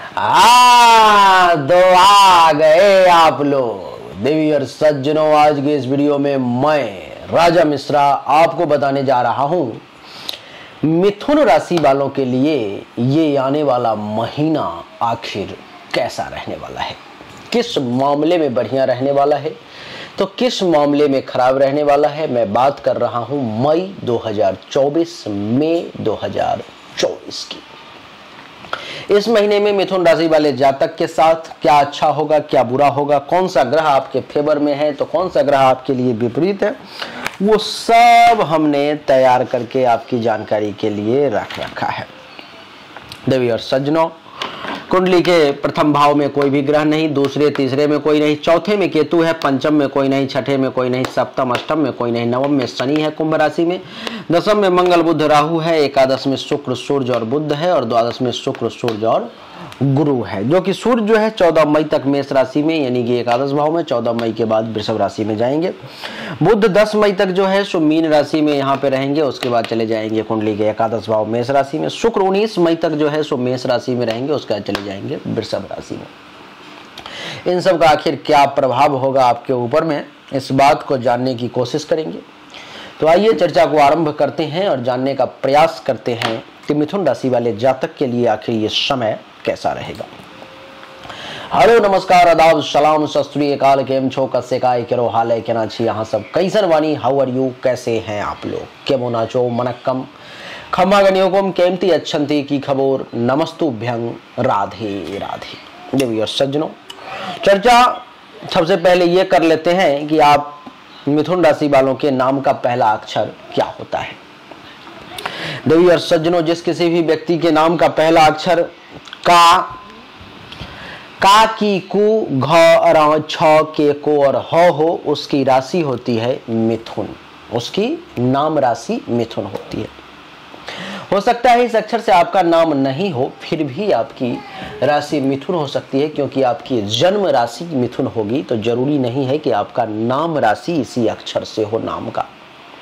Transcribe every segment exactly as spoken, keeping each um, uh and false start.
आ, तो आ गए आप लोग देवी और सज्जनों। आज के इस वीडियो में मैं राजा मिश्रा आपको बताने जा रहा हूं मिथुन राशि वालों के लिए ये आने वाला महीना आखिर कैसा रहने वाला है, किस मामले में बढ़िया रहने वाला है तो किस मामले में खराब रहने वाला है। मैं बात कर रहा हूं मई दो हज़ार चौबीस, मई दो हज़ार चौबीस की। इस महीने में मिथुन राशि वाले जातक के साथ क्या अच्छा होगा, क्या बुरा होगा, कौन सा ग्रह आपके फेवर में है तो कौन सा ग्रह आपके लिए विपरीत है, वो सब हमने तैयार करके आपकी जानकारी के लिए रख रखा है। देवी और सज्जनों, कुंडली के प्रथम भाव में कोई भी ग्रह नहीं, दूसरे तीसरे में कोई नहीं, चौथे में केतु है, पंचम में कोई नहीं, छठे में कोई नहीं, सप्तम अष्टम में कोई नहीं, नवम में शनि है कुंभ राशि में, दसम में मंगल बुध राहु है, एकादश में शुक्र सूर्य और बुध है और द्वादश में शुक्र सूर्य और गुरु है। जो कि सूर्य जो है चौदह मई तक मेष राशि में यानी कि एकादश भाव में, चौदह मई के बाद वृषभ राशि में जाएंगे। बुध दस मई तक जो है सो मीन राशि में यहाँ पे रहेंगे, उसके बाद चले जाएंगे कुंडली के एकादश भाव मेष राशि में। शुक्र उन्नीस मई तक जो है सो मेष राशि में रहेंगे, उसके बाद चले जाएंगे वृषभ राशि में। इन सब का आखिर क्या प्रभाव होगा आपके ऊपर में, इस बात को जानने की कोशिश करेंगे। तो आइए चर्चा को आरंभ करते हैं और जानने का प्रयास करते हैं कि मिथुन राशि वाले जातक के लिए आखिर ये समय कैसा रहेगा। हेलो नमस्कार आदाब सलाम सत श्री अकाल, केम छो कसे काय केरो हाल है केना छी यहाँ सब कैसन वानी, हाउ आर यू, कैसे हैं आप लोग, केमो नाचो मनक्कम खम्मा गण्योकम केमती अच्छंती की खबर नमस्तुभ्यं राधे राधे। देवी और सज्जनों, चर्चा सबसे पहले ये कर लेते हैं कि आप मिथुन राशि वालों के नाम का पहला अक्षर क्या होता है। देवी और सज्जनों, जिस किसी भी व्यक्ति के नाम का पहला अक्षर का का की कु घ र छ के को और ह हो, उसकी राशि होती है मिथुन, उसकी नाम राशि मिथुन होती है। हो सकता है इस अक्षर से आपका नाम नहीं हो, फिर भी आपकी राशि मिथुन हो सकती है, क्योंकि आपकी जन्म राशि मिथुन होगी तो जरूरी नहीं है कि आपका नाम राशि इसी अक्षर से हो नाम का।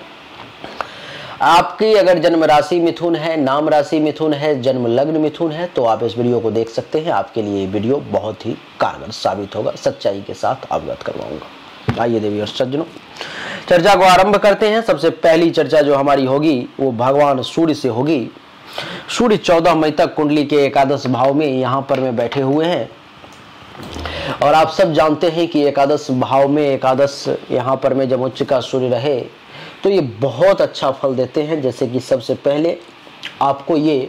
आपकी अगर जन्म राशि मिथुन है, नाम राशि मिथुन है, जन्म लग्न मिथुन है तो आप इस वीडियो को देख सकते हैं। आपके लिए ये वीडियो बहुत ही कारगर साबित होगा, सच्चाई के साथ अवगत करवाऊंगा। आइए देवी और सज्जनों, चर्चा को आरंभ करते हैं। सबसे पहली चर्चा जो हमारी होगी वो भगवान सूर्य से होगी। सूर्य चौदह मई तक कुंडली के एकादश भाव में यहाँ पर में बैठे हुए हैं और आप सब जानते हैं कि एकादश भाव में एकादश यहाँ पर में जब उच्च का सूर्य रहे तो ये बहुत अच्छा फल देते हैं। जैसे कि सबसे पहले आपको ये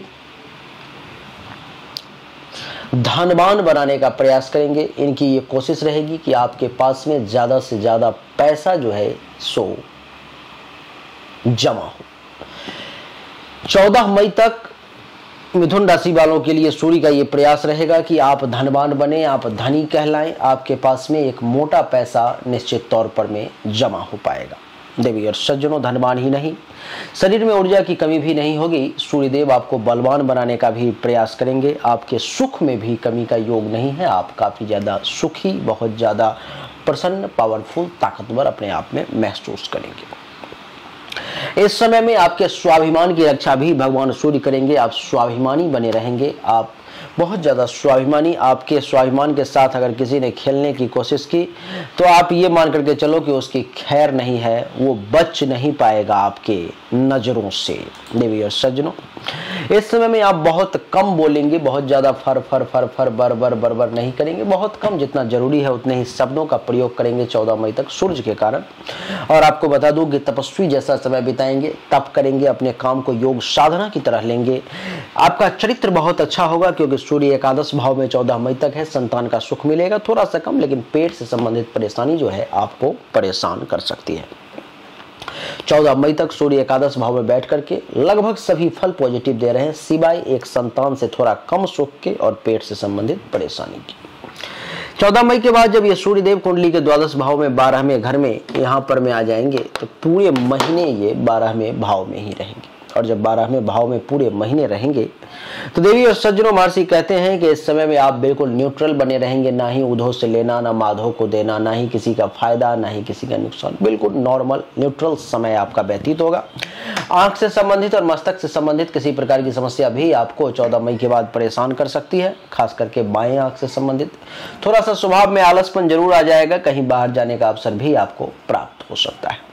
धनवान बनाने का प्रयास करेंगे। इनकी ये कोशिश रहेगी कि आपके पास में ज्यादा से ज्यादा पैसा जो है सो जमा हो। चौदह मई तक मिथुन राशि वालों के लिए सूर्य का ये प्रयास रहेगा कि आप धनवान बने, आप धनी कहलाएं, आपके पास में एक मोटा पैसा निश्चित तौर पर में जमा हो पाएगा। देवी और सज्जनों, धनवान ही नहीं, शरीर में ऊर्जा की कमी भी नहीं होगी। सूर्यदेव आपको बलवान बनाने का भी प्रयास करेंगे। आपके सुख में भी कमी का योग नहीं है, आप काफी ज्यादा सुखी, बहुत ज्यादा प्रसन्न, पावरफुल, ताकतवर अपने आप में महसूस करेंगे। इस समय में आपके स्वाभिमान की रक्षा भी भगवान सूर्य करेंगे। आप स्वाभिमानी बने रहेंगे, आप बहुत ज़्यादा स्वाभिमानी। आपके स्वाभिमान के साथ अगर किसी ने खेलने की कोशिश की तो आप ये मान करके चलो कि उसकी खैर नहीं है, वो बच नहीं पाएगा आपके नज़रों से। देवी और सज्जनों, इस समय में आप बहुत कम बोलेंगे, बहुत ज़्यादा फर फर फर फर बर बर बर बर नहीं करेंगे, बहुत कम, जितना जरूरी है उतने ही शब्दों का प्रयोग करेंगे चौदह मई तक सूर्य के कारण। और आपको बता दूं कि तपस्वी जैसा समय बिताएंगे, तप करेंगे, अपने काम को योग साधना की तरह लेंगे। आपका चरित्र बहुत अच्छा होगा क्योंकि सूर्य एकादश भाव में चौदह मई तक है। संतान का सुख मिलेगा, थोड़ा सा कम, लेकिन पेट से संबंधित परेशानी जो है आपको परेशान कर सकती है। चौदह मई तक सूर्य एकादश भाव में बैठ करके लगभग सभी फल पॉजिटिव दे रहे हैं, सिवाय एक संतान से थोड़ा कम सुख के और पेट से संबंधित परेशानी की। चौदह मई के बाद जब ये सूर्यदेव कुंडली के द्वादश भाव में बारहवें घर में यहाँ पर में आ जाएंगे तो पूरे महीने ये बारहवें भाव में ही रहेंगे और जब बारहवें भाव में पूरे महीने रहेंगे तो देवी और सज्जनों महर्षि कहते हैं कि इस समय में आप बिल्कुल न्यूट्रल बने रहेंगे, ना ही उधो से लेना, ना माधो को देना, ना ही किसी का फायदा, ना ही किसी का नुकसान, बिल्कुल नॉर्मल न्यूट्रल समय आपका व्यतीत होगा। आंख से संबंधित और मस्तक से संबंधित किसी प्रकार की समस्या भी आपको चौदह मई के बाद परेशान कर सकती है, खास करके बाएं आंख से संबंधित। थोड़ा सा स्वभाव में आलसपन जरूर आ जाएगा, कहीं बाहर जाने का अवसर भी आपको प्राप्त हो सकता है।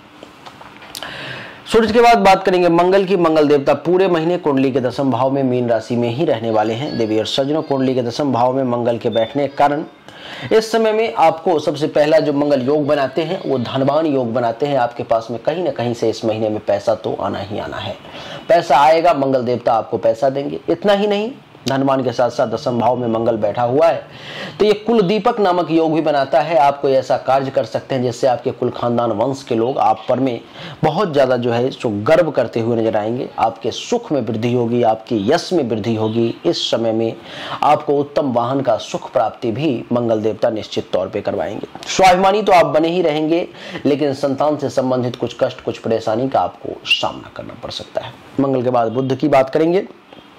सूर्य के बाद बात करेंगे मंगल की। मंगल देवता पूरे महीने कुंडली के दसम भाव में मीन राशि में ही रहने वाले हैं। देवी और सज्जनों, कुंडली के दसम भाव में मंगल के बैठने के कारण इस समय में आपको सबसे पहला जो मंगल योग बनाते हैं वो धनवान योग बनाते हैं। आपके पास में कहीं ना कहीं से इस महीने में पैसा तो आना ही आना है, पैसा आएगा, मंगल देवता आपको पैसा देंगे। इतना ही नहीं, धनवान के साथ साथ दसम भाव में मंगल बैठा हुआ है तो ये कुल दीपक नामक योग भी बनाता है। आप कोई ऐसा कार्य कर सकते हैं जिससे आपके कुल खानदान वंश के लोग आप पर में बहुत ज्यादा जो है सो गर्व करते हुए नजर आएंगे। आपके सुख में वृद्धि होगी, आपकी यश में वृद्धि होगी। इस समय में आपको उत्तम वाहन का सुख प्राप्ति भी मंगल देवता निश्चित तौर पर करवाएंगे। स्वाभिमानी तो आप बने ही रहेंगे, लेकिन संतान से संबंधित कुछ कष्ट, कुछ परेशानी का आपको सामना करना पड़ सकता है। मंगल के बाद बुध की बात करेंगे।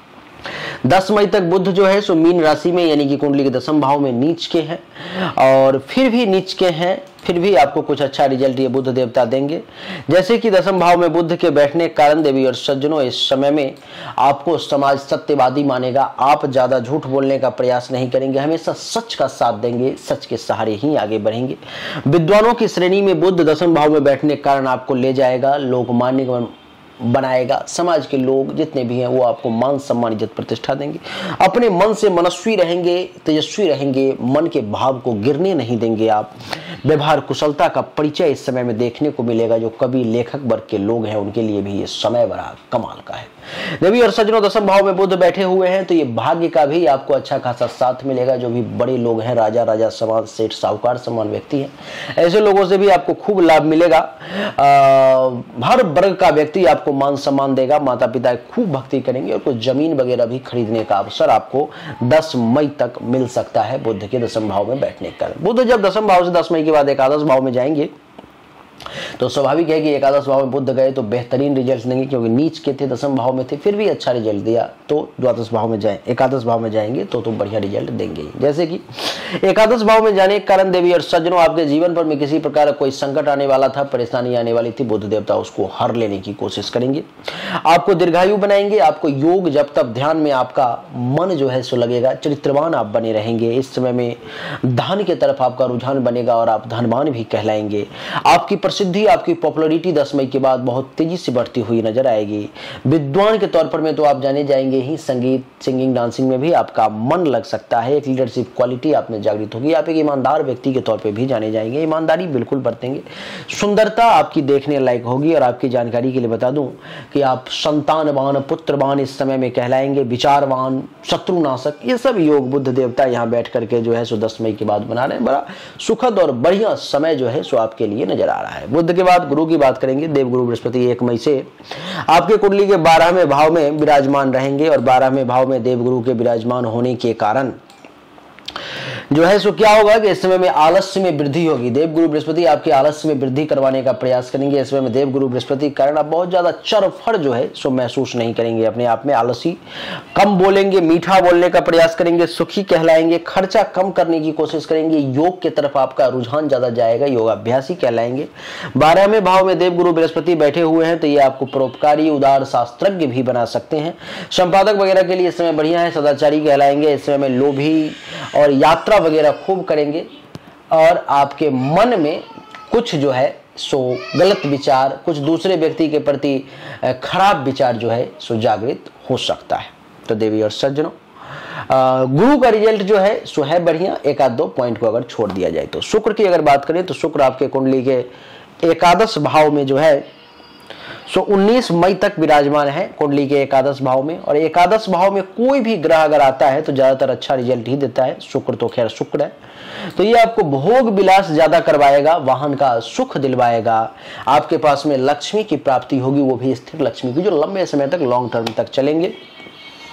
दस मई तक बुध जो है सो मीन राशि में यानी कि कुंडली के दसम भाव में नीच के हैं, और फिर भी नीच के हैं फिर भी आपको कुछ अच्छा रिजल्ट ये बुध देवता देंगे। जैसे कि दसम भाव में बुध के बैठने के कारण देवी और सज्जनों इस समय में आपको समाज सत्यवादी मानेगा। आप ज्यादा झूठ बोलने का प्रयास नहीं करेंगे, हमेशा सच का साथ देंगे, सच के सहारे ही आगे बढ़ेंगे। विद्वानों की श्रेणी में बुध दसम भाव में बैठने के कारण आपको ले जाएगा, लोग मान्य बनाएगा। समाज के लोग जितने भी हैं वो आपको मान सम्मान इज्जत प्रतिष्ठा देंगे। अपने मन से मनस्वी रहेंगे, तेजस्वी रहेंगे, मन के भाव को गिरने नहीं देंगे। आप व्यवहार कुशलता का परिचय इस समय में देखने को मिलेगा। जो कवि लेखक वर्ग के लोग हैं उनके लिए भी ये समय बड़ा कमाल का है। देवी और सज्जनों, दसम भाव में बुध बैठे हुए हैं तो ये भाग्य का भी आपको अच्छा खासा साथ मिलेगा। जो भी बड़े लोग हैं, राजा राजा समान, सेठ साहूकार समान व्यक्ति हैं, ऐसे लोगों से भी आपको खूब लाभ मिलेगा। हर वर्ग का व्यक्ति आपको मान सम्मान देगा, माता पिता खूब भक्ति करेंगे और कुछ जमीन वगैरह भी खरीदने का अवसर आपको दस मई तक मिल सकता है बुध के दसम भाव में बैठने के कारण। बुध जब दसम भाव से दस मई के बाद एकादश भाव में जाएंगे तो स्वाभाविक है कि एकादश भाव में बुध गए तो बेहतरीन रिजल्ट देंगे, क्योंकि नीच के थे, दसम भाव में थे, फिर भी अच्छा रिजल्ट दिया। तो द्वादश भाव में जाए एकादश भाव में जाएंगे तो तो बढ़िया रिजल्ट देंगे। जैसे कि एकादश भाव में जाने के कारण देवी और सज्जनों आपके जीवन पर में किसी प्रकार कोई संकट आने वाला था, परेशानी आने वाली थी, बुध देवता उसको हर लेने की कोशिश करेंगे। आपको दीर्घायु बनाएंगे। आपको योग जब तब ध्यान में आपका मन जो है सो लगेगा, चरित्रवान आप बने रहेंगे। इस समय में धन की तरफ आपका रुझान बनेगा और आप धनवान भी कहलाएंगे। आपकी प्रसिद्धि, आपकी पॉपुलैरिटी दस मई के बाद बहुत तेजी से बढ़ती हुई नजर आएगी। विद्वान के तौर पर में तो आप जाने जाएंगे ही, संगीत, सिंगिंग, डांसिंग में भी आपका मन लग सकता है। एक लीडरशिप क्वालिटी आप में जागृत होगी। आप एक ईमानदार व्यक्ति के तौर पर भी जाने जाएंगे, ईमानदारी बिल्कुल बरतेंगे। सुंदरता आपकी देखने लायक होगी। और आपकी जानकारी के लिए बता दूं कि आप संतानवान, पुत्रवान इस समय में कहलाएंगे, विचारवान, शत्रुनाशक, ये सब योग बुध देवता यहाँ बैठ करके जो है सो दस मई के बाद बना रहे हैं। बड़ा सुखद और बढ़िया समय जो है सो आपके लिए नजर आ रहा है। बुध के बाद गुरु की बात करेंगे। देवगुरु बृहस्पति एक मई से आपके कुंडली के बारहवें भाव में विराजमान रहेंगे और बारहवें भाव में देवगुरु के विराजमान होने के कारण जो है सो क्या होगा कि इस समय में आलस्य में वृद्धि होगी। देवगुरु बृहस्पति आपके आलस्य में वृद्धि करवाने का प्रयास करेंगे। इस समय में देवगुरु बृहस्पति के कारण आप बहुत ज्यादा चरफड़ जो है सो महसूस नहीं करेंगे। अपने आप में आलसी, कम बोलेंगे, मीठा बोलने का प्रयास करेंगे, सुखी कहलाएंगे, खर्चा कम करने की कोशिश करेंगे। योग की तरफ आपका रुझान ज्यादा जाएगा, योगाभ्यासी कहलाएंगे। बारहवें भाव में देवगुरु बृहस्पति बैठे हुए हैं तो ये आपको परोपकारी, उदार, शास्त्रज्ञ भी बना सकते हैं। संपादक वगैरह के लिए इस समय बढ़िया है, सदाचारी कहलाएंगे। इस समय में लोभी और यात्रा वगैरह खूब करेंगे और आपके मन में कुछ जो है सो गलत विचार, कुछ दूसरे व्यक्ति के प्रति खराब विचार जो है सो जागृत हो सकता है। तो देवी और सज्जनों, गुरु का रिजल्ट जो है सो है बढ़िया। एक आध दो पॉइंट को अगर छोड़ दिया जाए तो शुक्र की अगर बात करें तो शुक्र आपके कुंडली के एकादश भाव में जो है सो उन्नीस मई तक विराजमान है, कुंडली के एकादश भाव में। और एकादश भाव में कोई भी ग्रह अगर आता है तो ज्यादातर अच्छा रिजल्ट ही देता है। शुक्र तो खैर शुक्र है, तो ये आपको भोग विलास ज्यादा करवाएगा, वाहन का सुख दिलवाएगा। आपके पास में लक्ष्मी की प्राप्ति होगी, वो भी स्थिर लक्ष्मी की, जो लंबे समय तक, लॉन्ग टर्म तक चलेंगे।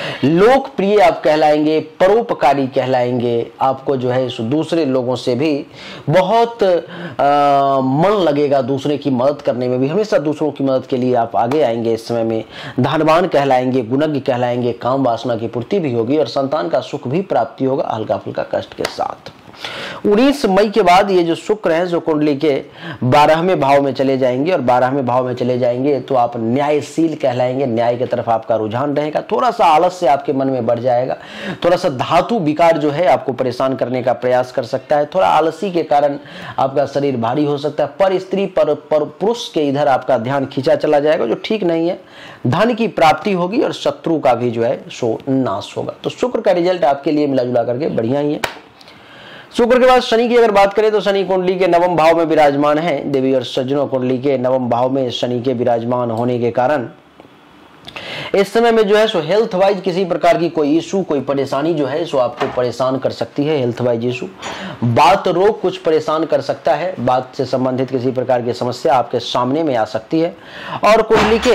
लोकप्रिय आप कहलाएंगे, परोपकारी कहलाएंगे, आपको जो है दूसरे लोगों से भी बहुत आ, मन लगेगा, दूसरे की मदद करने में भी, हमेशा दूसरों की मदद के लिए आप आगे आएंगे। इस समय में धनवान कहलाएंगे, गुणज्ञ कहलाएंगे, काम वासना की पूर्ति भी होगी और संतान का सुख भी प्राप्ति होगा हल्का फुल्का कष्ट के साथ। उन्नीस मई के बाद ये जो शुक्र है जो कुंडली के बारहवें भाव में चले जाएंगे और बारहवें भाव में चले जाएंगे तो आप न्यायशील कहलाएंगे, न्याय की तरफ आपका रुझान रहेगा। थोड़ा सा आलस्य आपके मन में बढ़ जाएगा, थोड़ा सा धातु विकार जो है आपको परेशान करने का प्रयास कर सकता है, थोड़ा आलसी के कारण आपका शरीर भारी हो सकता है, पर स्त्री पर, पर पुरुष के इधर आपका ध्यान खींचा चला जाएगा जो ठीक नहीं है। धन की प्राप्ति होगी और शत्रु का भी जो है सो नाश होगा। तो शुक्र का रिजल्ट आपके लिए मिला जुला करके बढ़िया ही है। शुक्र के बाद शनि की अगर बात करें तो शनि कुंडली के नवम भाव में विराजमान है। देवी और सज्जनों, कुंडली के नवम भाव में शनि के विराजमान होने के कारण इस समय में जो है सो हेल्थ वाइज किसी प्रकार की कोई इशू, कोई परेशानी जो है सो आपको परेशान कर सकती है। हेल्थ वाइज इशू, बात रोग कुछ परेशान कर सकता है, बात से संबंधित किसी प्रकार की समस्या आपके सामने में आ सकती है। और कुंडली के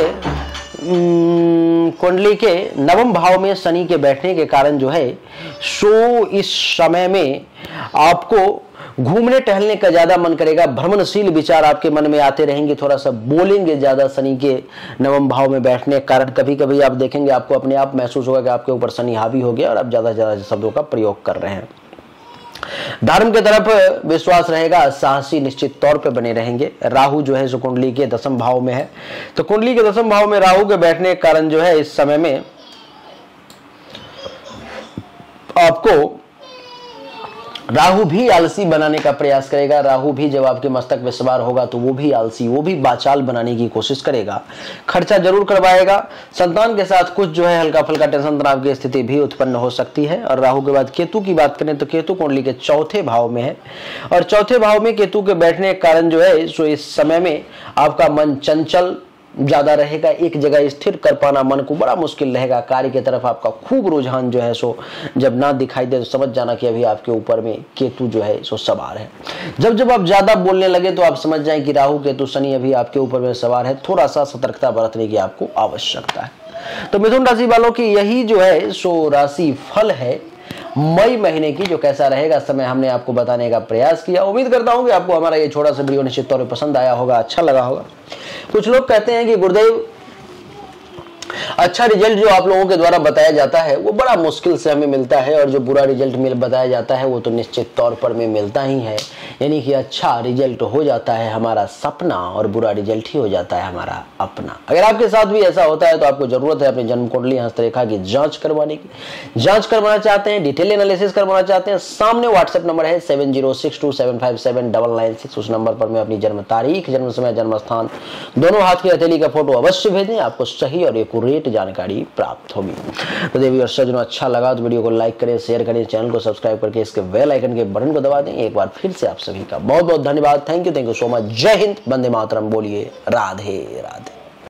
कुंडली के नवम भाव में शनि के बैठने के कारण जो है सो इस समय में आपको घूमने टहलने का ज्यादा मन करेगा, भ्रमणशील विचार आपके मन में आते रहेंगे, थोड़ा सा बोलेंगे ज्यादा शनि के नवम भाव में बैठने के कारण। कभी कभी आप देखेंगे आपको अपने आप महसूस होगा कि आपके ऊपर शनि हावी हो गया और आप ज्यादा से ज्यादा शब्दों का प्रयोग कर रहे हैं। धर्म के तरफ विश्वास रहेगा, साहसी निश्चित तौर पे बने रहेंगे। राहु जो है सो कुंडली के दसम भाव में है, तो कुंडली के दसम भाव में राहु के बैठने के कारण जो है इस समय में आपको राहु भी आलसी बनाने का प्रयास करेगा। राहु भी जब आपके मस्तक में सवार होगा तो वो भी आलसी, वो भी बाचाल बनाने की कोशिश करेगा, खर्चा जरूर करवाएगा। संतान के साथ कुछ जो है हल्का फुल्का टेंशन तनाव की स्थिति भी उत्पन्न हो सकती है। और राहु के बाद केतु की बात करें तो केतु कुंडली के चौथे भाव में है और चौथे भाव में केतु के बैठने के कारण जो है सो इस समय में आपका मन चंचल ज्यादा रहेगा, एक जगह स्थिर कर पाना मन को बड़ा मुश्किल रहेगा। कार्य की तरफ आपका खूब रुझान जो है सो जब ना दिखाई दे तो समझ जाना कि अभी आपके ऊपर में केतु जो है सो सवार है। जब जब आप ज्यादा बोलने लगे तो आप समझ जाएं कि राहु केतु शनि अभी आपके ऊपर में सवार है, थोड़ा सा सतर्कता बरतने की आपको आवश्यकता है। तो मिथुन राशि वालों की यही जो है सो राशि फल है मई महीने की, जो कैसा रहेगा समय हमने आपको बताने का प्रयास किया। उम्मीद करता हूं कि आपको हमारा ये छोटा सा वीडियो निश्चित तौर पर पसंद आया होगा, अच्छा लगा होगा। कुछ लोग कहते हैं कि गुरुदेव अच्छा रिजल्ट जो आप लोगों के द्वारा बताया जाता है वो बड़ा मुश्किल से हमें मिलता है और जो बुरा रिजल्ट मिल बताया जाता है वो तो निश्चित तौर पर में मिलता ही है। यानी कि अच्छा रिजल्ट हो जाता है हमारा सपना और बुरा रिजल्ट ही हो जाता है हमारा अपना। अगर आपके साथ भी ऐसा होता है तो आपको जरूरत है अपनी जन्म कुंडली हस्तरेखा की जांच करवाने की। जांच करवाना चाहते हैं, डिटेल एनालिसिस करवाना चाहते हैं, सामने व्हाट्सएप नंबर है seven zero six two seven five seven double nine six. उस नंबर पर मैं अपनी जन्म तारीख, जन्म समय, जन्म स्थान, दोनों हाथ की हथेली का फोटो अवश्य भेजें, आपको सही और एक्यूरेट जानकारी प्राप्त होगी। तो देवी और सज्जनों, अच्छा लगा तो वीडियो को लाइक करें, शेयर करें, चैनल को सब्सक्राइब करके इसके बेल आइकन के बटन को दबा दें। एक बार फिर से आप सभी का बहुत बहुत धन्यवाद। Thank you, thank you so much. जय हिंद, वंदे मातरम। बोलिए राधे राधे।